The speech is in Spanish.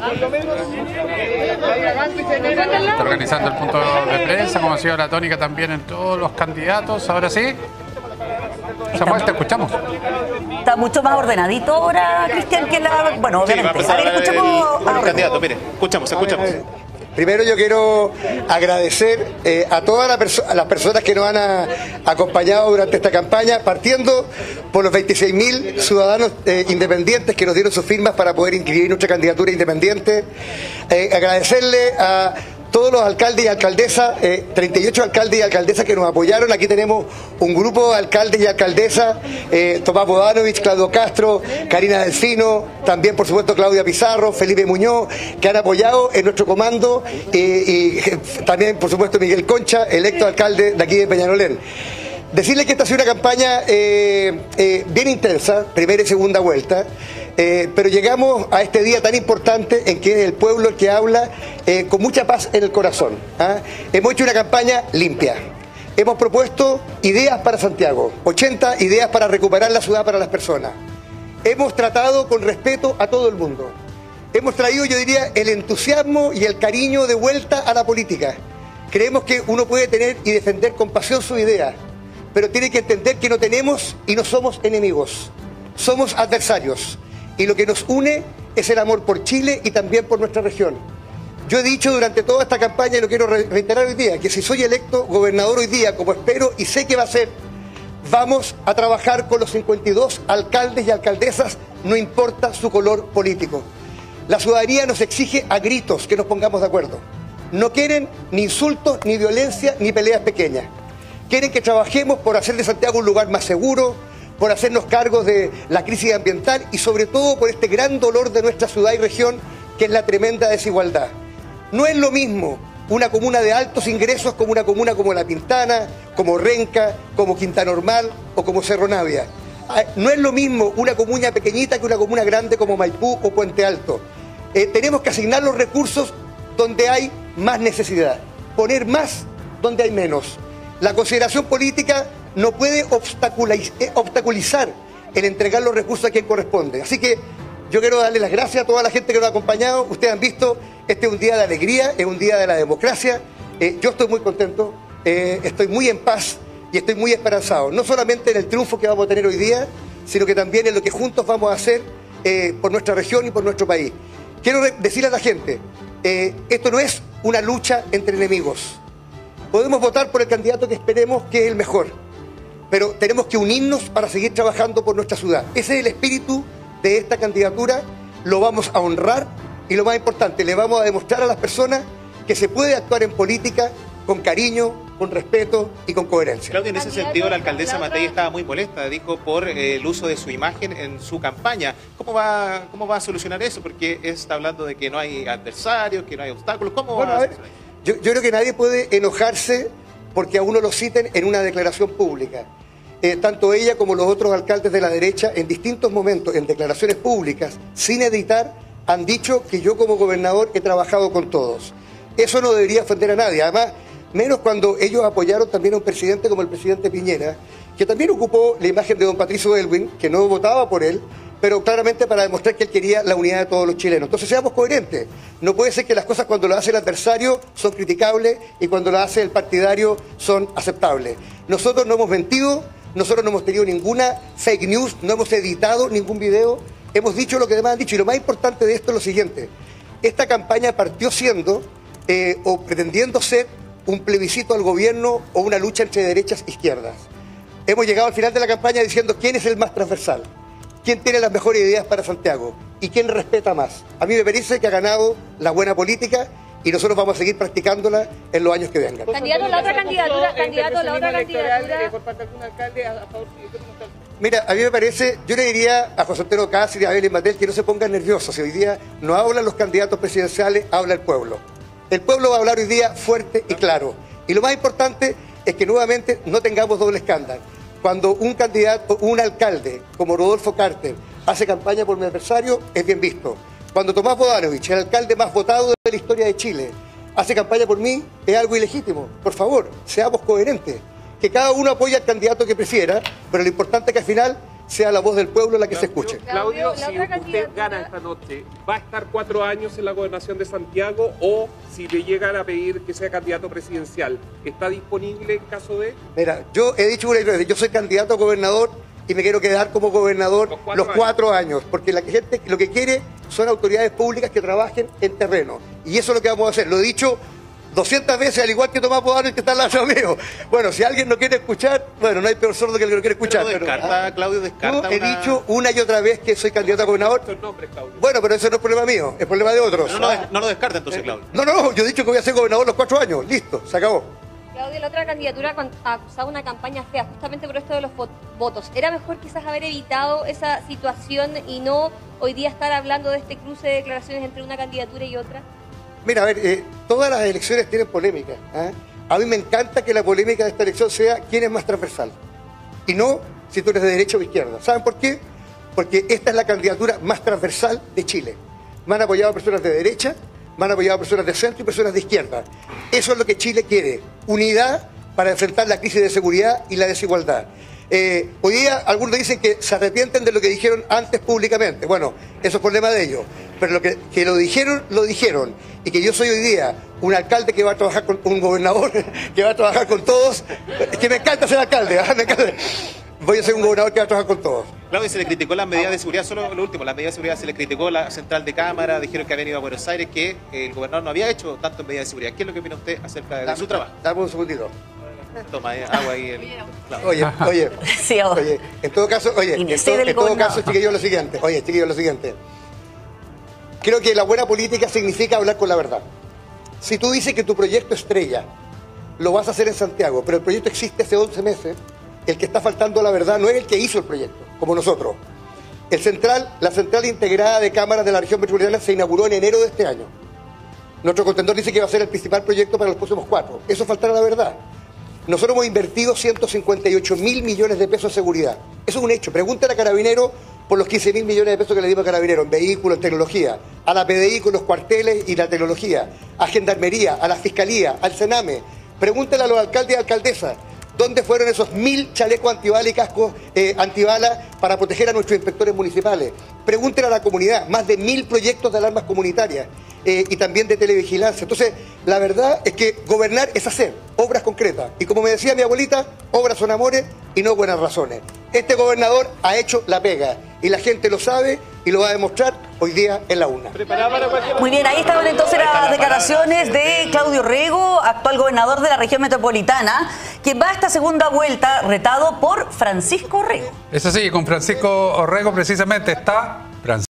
Está organizando el punto de prensa, como ha sido la tónica también en todos los candidatos. Ahora sí. Samuel, te escuchamos. Está mucho más ordenadito ahora, Cristian, que la... Bueno, obviamente. Sí, a ver, escuchamos a los candidatos, mire, escuchamos. Primero yo quiero agradecer a todas las personas que nos han acompañado durante esta campaña, partiendo por los 26.000 ciudadanos independientes que nos dieron sus firmas para poder inscribir nuestra candidatura independiente. Agradecerle a todos los alcaldes y alcaldesas, 38 alcaldes y alcaldesas que nos apoyaron. Aquí tenemos un grupo de alcaldes y alcaldesas, Tomás Bodanovich, Claudio Castro, Karina Delfino, también por supuesto Claudia Pizarro, Felipe Muñoz, que han apoyado en nuestro comando, y también por supuesto Miguel Concha, electo alcalde de aquí de Peñalolén. Decirles que esta ha sido una campaña bien intensa, primera y segunda vuelta, pero llegamos a este día tan importante en que es el pueblo el que habla con mucha paz en el corazón. Hemos hecho una campaña limpia. Hemos propuesto ideas para Santiago, 80 ideas para recuperar la ciudad para las personas. Hemos tratado con respeto a todo el mundo. Hemos traído, yo diría, el entusiasmo y el cariño de vuelta a la política. Creemos que uno puede tener y defender con pasión su idea, pero tiene que entender que no tenemos y no somos enemigos, somos adversarios. Y lo que nos une es el amor por Chile y también por nuestra región. Yo he dicho durante toda esta campaña, y lo quiero reiterar hoy día, que si soy electo gobernador hoy día, como espero y sé que va a ser, vamos a trabajar con los 52 alcaldes y alcaldesas, no importa su color político. La ciudadanía nos exige a gritos que nos pongamos de acuerdo. No quieren ni insultos, ni violencia, ni peleas pequeñas. Quieren que trabajemos por hacer de Santiago un lugar más seguro, por hacernos cargos de la crisis ambiental y sobre todo por este gran dolor de nuestra ciudad y región, que es la tremenda desigualdad. No es lo mismo una comuna de altos ingresos como una comuna como La Pintana, como Renca, como Quinta Normal o como Cerro Navia. No es lo mismo una comuna pequeñita que una comuna grande como Maipú o Puente Alto. Tenemos que asignar los recursos donde hay más necesidad, poner más donde hay menos. La consideración política no puede obstaculizar el entregar los recursos a quien corresponde. Así que yo quiero darle las gracias a toda la gente que nos ha acompañado. Ustedes han visto, este es un día de alegría, es un día de la democracia. Yo estoy muy contento, estoy muy en paz y estoy muy esperanzado. No solamente en el triunfo que vamos a tener hoy día, sino que también en lo que juntos vamos a hacer por nuestra región y por nuestro país. Quiero decirle a la gente, esto no es una lucha entre enemigos. Podemos votar por el candidato que esperemos que es el mejor, pero tenemos que unirnos para seguir trabajando por nuestra ciudad. Ese es el espíritu de esta candidatura, lo vamos a honrar y lo más importante, le vamos a demostrar a las personas que se puede actuar en política con cariño, con respeto y con coherencia. Claudia, en ese sentido la alcaldesa Matei estaba muy molesta, dijo, por el uso de su imagen en su campaña. ¿Cómo va a solucionar eso? Porque está hablando de que no hay adversarios, que no hay obstáculos. ¿Cómo va a solucionar eso? Yo creo que nadie puede enojarse porque a uno lo citen en una declaración pública. Tanto ella como los otros alcaldes de la derecha, en distintos momentos, en declaraciones públicas, sin editar, han dicho que yo como gobernador he trabajado con todos. Eso no debería ofender a nadie. Además, menos cuando ellos apoyaron también a un presidente como el presidente Piñera, que también ocupó la imagen de don Patricio Aylwin, que no votaba por él, pero claramente para demostrar que él quería la unidad de todos los chilenos. Entonces seamos coherentes. No puede ser que las cosas cuando lo hace el adversario son criticables y cuando lo hace el partidario son aceptables. Nosotros no hemos mentido, nosotros no hemos tenido ninguna fake news, no hemos editado ningún video, hemos dicho lo que demás han dicho. Y lo más importante de esto es lo siguiente. Esta campaña partió siendo o pretendiendo ser un plebiscito al gobierno o una lucha entre derechas e izquierdas. Hemos llegado al final de la campaña diciendo quién es el más transversal, quién tiene las mejores ideas para Santiago y quién respeta más. A mí me parece que ha ganado la buena política y nosotros vamos a seguir practicándola en los años que vengan. Candidato, la otra candidatura, por parte de algún alcalde a favor. Mira, a mí me parece, yo le diría a José Antonio Cáceres y a Belén Mattel que no se pongan nerviosos. Si hoy día no hablan los candidatos presidenciales, habla el pueblo. El pueblo va a hablar hoy día fuerte y claro. Y lo más importante es que nuevamente no tengamos doble estándar. Cuando un candidato, un alcalde como Rodolfo Carter hace campaña por mi adversario, es bien visto. Cuando Tomás Bodanovich, el alcalde más votado de la historia de Chile, hace campaña por mí, es algo ilegítimo. Por favor, seamos coherentes. Que cada uno apoye al candidato que prefiera, pero lo importante es que al final sea la voz del pueblo la que se escuche. Claudio, si usted gana esta noche, ¿va a estar 4 años en la gobernación de Santiago o si le llegan a pedir que sea candidato presidencial, está disponible en caso de...? Mira, yo he dicho una vez, yo soy candidato a gobernador y me quiero quedar como gobernador los 4 años, porque la gente lo que quiere son autoridades públicas que trabajen en terreno. Y eso es lo que vamos a hacer. Lo he dicho 200 veces, al igual que Tomás Bodano, que está al lado mío. Bueno, si alguien no quiere escuchar, bueno, no hay peor sordo que el que no quiere escuchar. Pero descarta, Claudio, descarta. Yo he dicho una y otra vez que soy candidato a gobernador. Bueno, pero ese no es problema mío, es problema de otros. No lo descarta entonces, Claudio. No, yo he dicho que voy a ser gobernador los 4 años. Listo, se acabó. Claudia, la otra candidatura acusaba una campaña fea, justamente por esto de los votos. ¿Era mejor quizás haber evitado esa situación y no hoy día estar hablando de este cruce de declaraciones entre una candidatura y otra? Mira, a ver, todas las elecciones tienen polémica. A mí me encanta que la polémica de esta elección sea quién es más transversal. Y no si tú eres de derecha o izquierda. ¿Saben por qué? Porque esta es la candidatura más transversal de Chile. Me han apoyado personas de derecha, me han apoyado personas de centro y personas de izquierda. Eso es lo que Chile quiere. Unidad para enfrentar la crisis de seguridad y la desigualdad. Hoy día algunos dicen que se arrepienten de lo que dijeron antes públicamente. Bueno, eso es problema de ellos. Pero lo que lo dijeron. Y que yo soy hoy día un alcalde que va a trabajar con un gobernador, que va a trabajar con todos. Es que me encanta ser alcalde, me encanta. Voy a ser un gobernador que va a trabajar con todos. Claudio, se le criticó las medidas de seguridad, solo lo último, las medidas de seguridad se le criticó la central de cámara, dijeron que habían ido a Buenos Aires, que el gobernador no había hecho tanto en medidas de seguridad. ¿Qué es lo que opina usted acerca de su trabajo? Dame un segundito. Toma, agua ahí. Oye, Sí, ahora. en todo caso, chiquillos, lo siguiente. Creo que la buena política significa hablar con la verdad. Si tú dices que tu proyecto estrella lo vas a hacer en Santiago, pero el proyecto existe hace 11 meses, el que está faltando la verdad no es el que hizo el proyecto, como nosotros. La central integrada de cámaras de la región metropolitana se inauguró en enero de este año. Nuestro contendor dice que va a ser el principal proyecto para los próximos 4. Eso faltará la verdad. Nosotros hemos invertido 158.000 millones de pesos en seguridad. Eso es un hecho. Pregúntale a Carabineros por los 15.000 millones de pesos que le dimos a Carabineros en vehículos, en tecnología, a la PDI con los cuarteles y la tecnología, a Gendarmería, a la Fiscalía, al Sename. Pregúntale a los alcaldes y alcaldesas dónde fueron esos 1.000 chalecos antibalas y cascos antibalas para proteger a nuestros inspectores municipales. Pregúntale a la comunidad, más de 1.000 proyectos de alarmas comunitarias y también de televigilancia. Entonces, la verdad es que gobernar es hacer obras concretas. Y como me decía mi abuelita, obras son amores y no buenas razones. Este gobernador ha hecho la pega y la gente lo sabe y lo va a demostrar hoy día en la urna. Muy bien, ahí estaban entonces las declaraciones de Claudio Rego, actual gobernador de la región metropolitana, que va a esta segunda vuelta retado por Francisco Orrego. Es así, con Francisco Orrego precisamente está